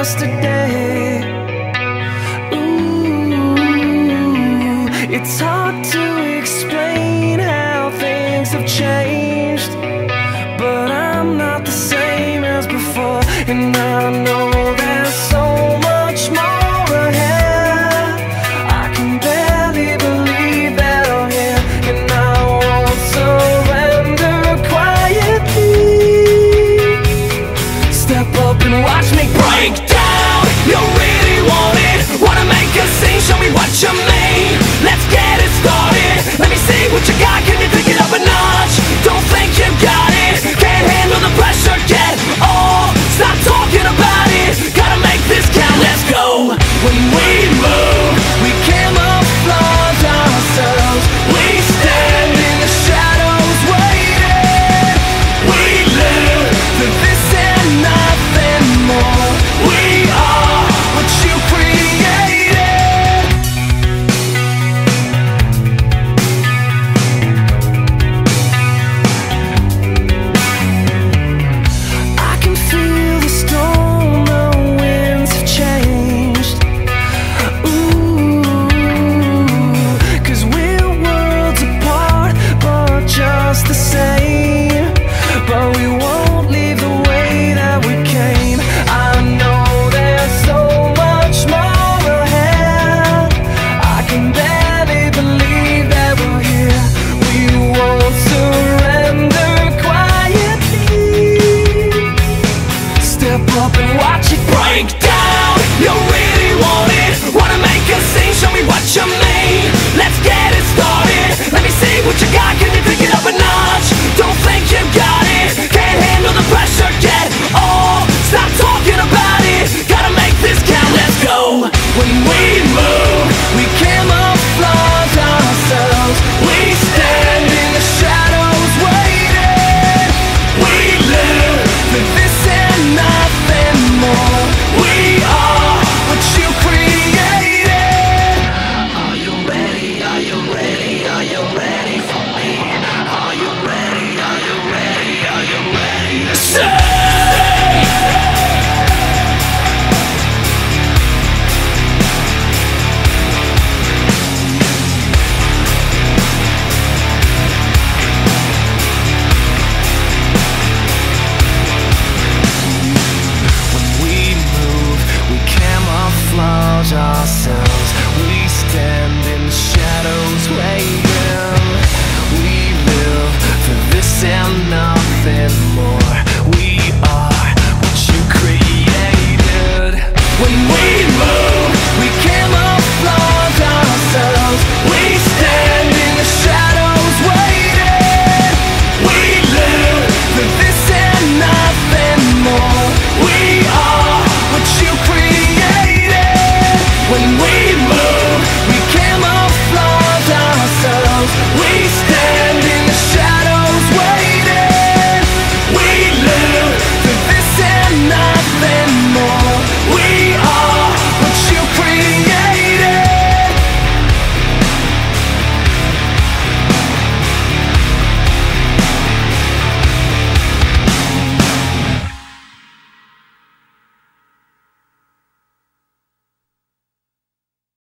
yesterday. Ooh, it's hard to explain how things have changed, but I'm not the same as before, and I know there's so much more ahead. I can barely believe that I'm here, and I won't surrender quietly. Step up and watch me break down. You really want it, wanna make a scene, show me what you mean. Let's get it started, let me see what you got. Can you pick it up a notch? Don't think you got it, can't handle the pressure, get off. Stop talking about it, gotta make this count. Let's go. When we move, we camouflage ourselves. We stand in the shadows waiting. We live for this and nothing more. We are what you created. I can feel the storm, the winds have changed. Ooh, 'cause we're worlds apart, but just the same. But we